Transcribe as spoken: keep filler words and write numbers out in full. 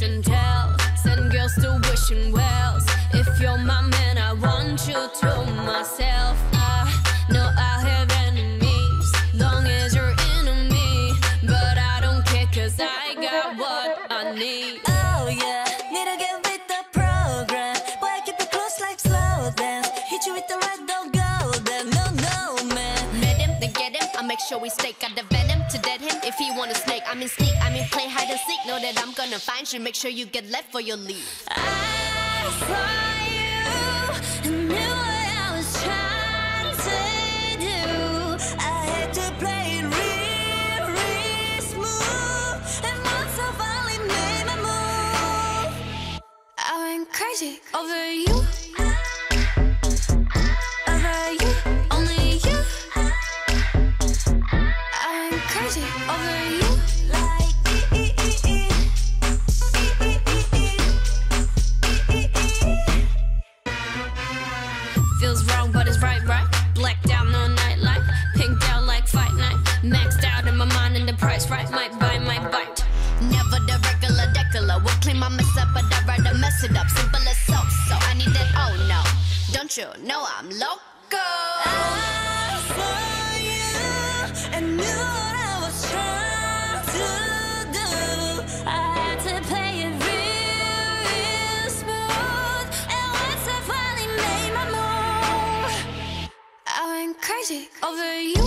and tell. Send girls still wishing wells. If you're my man, I want you to myself. I know I have enemies, long as you're into me. But I don't care, cause I got what I need. Oh yeah, need to get with the program. Boy, keep it close like slow dance. Hit you with the right, don't go there. No, no, man. Met him, then get him. I make sure we stake out the venom to dead him. If he want a snake, I mean sneak. I mean play hide and seek. Know that I'm gonna find you. Make sure you get left for your leave. I saw you and knew what I was trying to do. I had to play it real, real smooth. And once I finally made my move, I went crazy over you. Over you, only you. I went crazy over you. Like e e e e. Feels wrong, but it's right, right. Blacked out, no nightlight. Pinked out like fight night. Maxed out in my mind and the price right. Might buy, might bite. Never the regular decular. Will clean my mess up, but I'd rather mess it up. Simple as so, so I need that, oh no. Don't you know I'm loco? I saw you and knew what I was trying to do. I had to play it real, real smooth. And once I finally made my move, I went crazy over you.